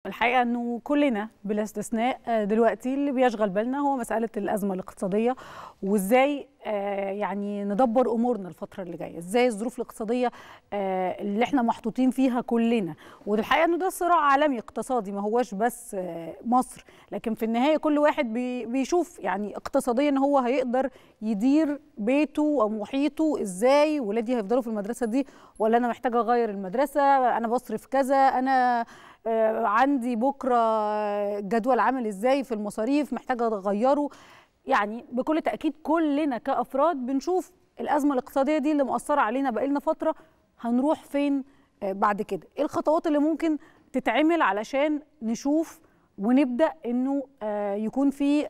الحقيقة أنه كلنا بلا استثناء دلوقتي اللي بيشغل بالنا هو مسألة الأزمة الاقتصادية، وإزاي يعني ندبر أمورنا الفترة اللي جاية، إزاي الظروف الاقتصادية اللي احنا محطوطين فيها كلنا. والحقيقة أنه ده صراع عالمي اقتصادي، ما هوش بس مصر، لكن في النهاية كل واحد بيشوف يعني اقتصاديا هو هيقدر يدير بيته أو محيطه إزاي. ولادي هيفضلوا في المدرسة دي ولا أنا محتاجة أغير المدرسة، أنا بصرف كذا، أنا عندي بكرة جدول عامل ازاي في المصاريف محتاجة اغيره. يعني بكل تأكيد كلنا كأفراد بنشوف الأزمة الاقتصادية دي اللي مؤثرة علينا بقالنا فترة، هنروح فين بعد كده؟ ايه الخطوات اللي ممكن تتعمل علشان نشوف ونبدأ انه يكون في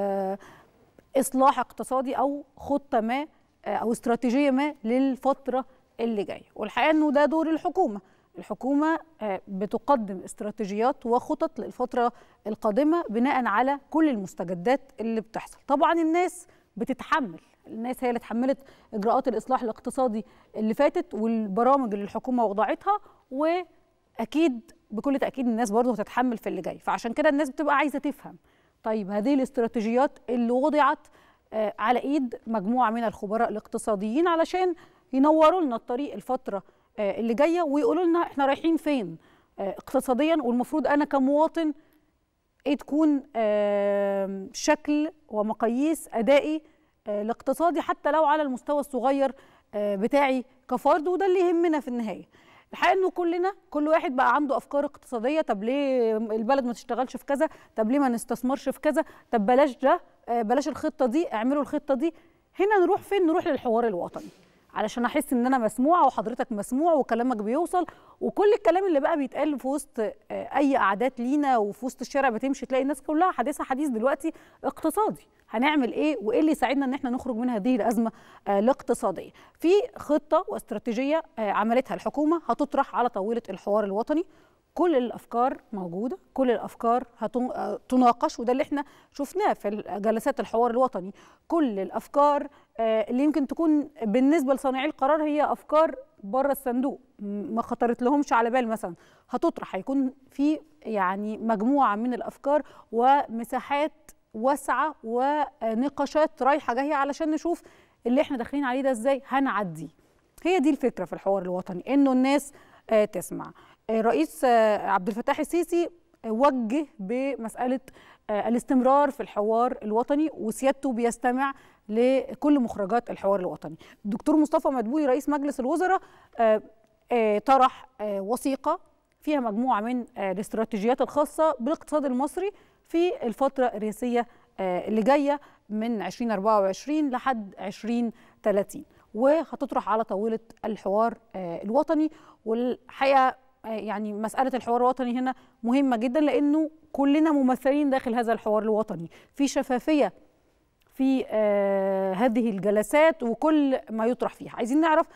إصلاح اقتصادي أو خطة ما أو استراتيجية ما للفترة اللي جاية. والحقيقة انه ده دور الحكومة. الحكومة بتقدم استراتيجيات وخطط للفترة القادمة بناء على كل المستجدات اللي بتحصل. طبعا الناس بتتحمل، الناس هي اللي اتحملت إجراءات الإصلاح الاقتصادي اللي فاتت والبرامج اللي الحكومة وضعتها، وأكيد بكل تأكيد الناس برضه هتتحمل في اللي جاي. فعشان كده الناس بتبقى عايزة تفهم، طيب هذه الاستراتيجيات اللي وضعت على إيد مجموعة من الخبراء الاقتصاديين علشان ينوروا لنا الطريق الفترة اللي جايه ويقولوا لنا احنا رايحين فين اقتصاديا، والمفروض انا كمواطن ايه تكون شكل ومقاييس ادائي الاقتصادي حتى لو على المستوى الصغير بتاعي كفرد. وده اللي يهمنا في النهايه. الحقيقه انه كل واحد بقى عنده افكار اقتصاديه. طب ليه البلد ما تشتغلش في كذا؟ طب ليه ما نستثمرش في كذا؟ طب بلاش ده، بلاش الخطه دي، اعملوا الخطه دي. هنا نروح فين؟ نروح للحوار الوطني علشان احس ان انا مسموعه وحضرتك مسموع وكلامك بيوصل. وكل الكلام اللي بقى بيتقال في وسط اي قعدات لينا وفي وسط الشارع بتمشي تلاقي الناس كلها حديثها حديث دلوقتي اقتصادي. هنعمل ايه وايه اللي يساعدنا ان احنا نخرج من هذه الازمه الاقتصاديه؟ في خطه واستراتيجيه عملتها الحكومه هتطرح على طاوله الحوار الوطني. كل الافكار موجوده، كل الافكار هتناقش، وده اللي احنا شفناه في جلسات الحوار الوطني. كل الافكار اللي يمكن تكون بالنسبه لصانعي القرار هي افكار بره الصندوق ما خطرت لهمش على بال مثلا هتطرح. هيكون في يعني مجموعه من الافكار ومساحات واسعه ونقاشات رايحه جايه علشان نشوف اللي احنا داخلين عليه ده ازاي هنعديه. هي دي الفكره في الحوار الوطني، انه الناس تسمع. الرئيس عبد الفتاح السيسي وجه بمسألة الاستمرار في الحوار الوطني، وسيادته بيستمع لكل مخرجات الحوار الوطني. الدكتور مصطفى مدبولي رئيس مجلس الوزراء طرح وثيقة فيها مجموعة من الاستراتيجيات الخاصة بالاقتصاد المصري في الفترة الرئاسية اللي جاية من 2024 لحد 2030، وهتطرح على طاولة الحوار الوطني. والحقيقة يعني مسألة الحوار الوطني هنا مهمة جدا لأنه كلنا ممثلين داخل هذا الحوار الوطني، في شفافية في هذه الجلسات وكل ما يطرح فيها. عايزين نعرف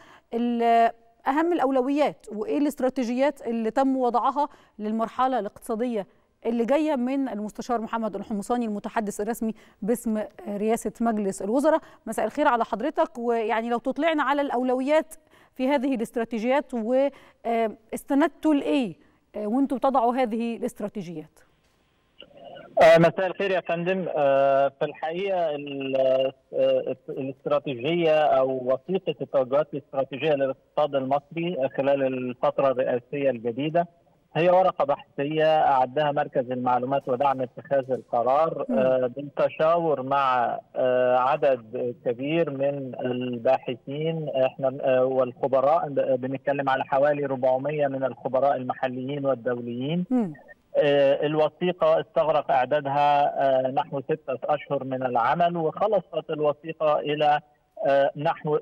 أهم الأولويات وإيه الاستراتيجيات اللي تم وضعها للمرحلة الاقتصادية اللي جاية من المستشار محمد الحمصاني المتحدث الرسمي باسم رئاسة مجلس الوزراء. مساء الخير على حضرتك، ويعني لو تطلعنا على الأولويات في هذه الاستراتيجيات واستندتوا لإيه وانتم تضعوا هذه الاستراتيجيات؟ مساء الخير يا فندم. في الحقيقة الاستراتيجية أو وثيقة التوجهات الاستراتيجية للاقتصاد المصري خلال الفترة الرئاسية الجديدة هي ورقة بحثية أعدها مركز المعلومات ودعم اتخاذ القرار بالتشاور مع عدد كبير من الباحثين احنا والخبراء. بنتكلم على حوالي 400 من الخبراء المحليين والدوليين. الوثيقة استغرق إعدادها نحو 6 أشهر من العمل، وخلصت الوثيقة إلى نحو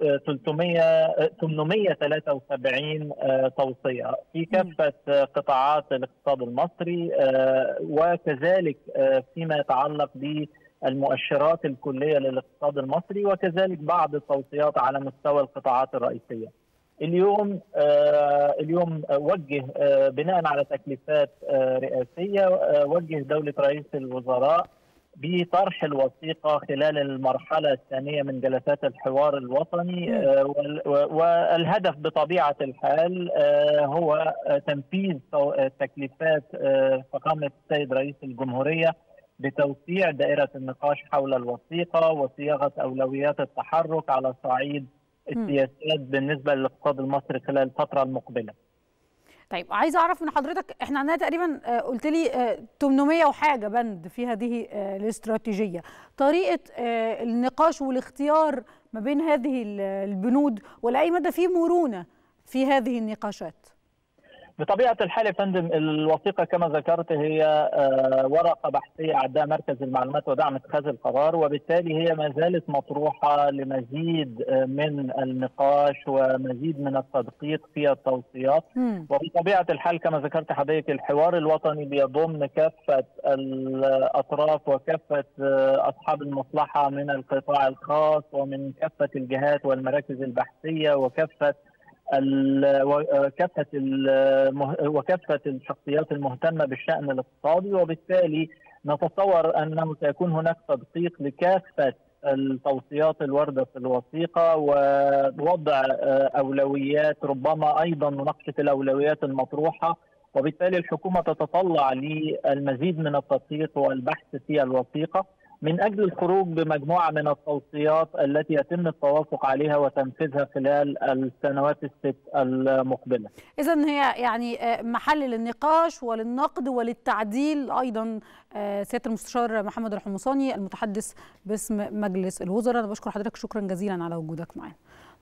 873 توصية في كافة قطاعات الاقتصاد المصري، وكذلك فيما يتعلق بالمؤشرات الكلية للاقتصاد المصري، وكذلك بعض التوصيات على مستوى القطاعات الرئيسية. اليوم وجه بناء على تكليفات رئاسية، وجه دولة رئيس الوزراء بطرح الوثيقة خلال المرحلة الثانية من جلسات الحوار الوطني. والهدف بطبيعة الحال هو تنفيذ تكليفات فخامة السيد رئيس الجمهورية بتوسيع دائرة النقاش حول الوثيقة وصياغة أولويات التحرك على صعيد السياسات بالنسبة للاقتصاد المصري خلال الفترة المقبلة. طيب عايزه اعرف من حضرتك، احنا عندنا تقريبا قلت لي 800 وحاجه بند في هذه الاستراتيجيه، طريقه النقاش والاختيار ما بين هذه البنود ولا اي مدى في مرونه في هذه النقاشات؟ بطبيعة الحال يا فندم، الوثيقة كما ذكرت هي ورقة بحثية أعدها مركز المعلومات ودعم اتخاذ القرار، وبالتالي هي ما زالت مطروحة لمزيد من النقاش ومزيد من التدقيق في التوصيات. وبطبيعة الحال كما ذكرت حضرتك، الحوار الوطني بيضم كافة الأطراف وكافة أصحاب المصلحة من القطاع الخاص ومن كافة الجهات والمراكز البحثية وكافة الشخصيات المهتمة بالشأن الاقتصادي، وبالتالي نتصور أنه سيكون هناك تدقيق لكافة التوصيات الواردة في الوثيقة ووضع أولويات، ربما أيضا مناقشة الأولويات المطروحة، وبالتالي الحكومة تتطلع للمزيد من التدقيق والبحث في الوثيقة من أجل الخروج بمجموعة من التوصيات التي يتم التوافق عليها وتنفيذها خلال السنوات الست المقبلة. إذن هي يعني محل للنقاش وللنقد وللتعديل أيضا. سيادة المستشار محمد الحمصاني المتحدث باسم مجلس الوزراء، أنا بشكر حضرتك شكرا جزيلا على وجودك معنا.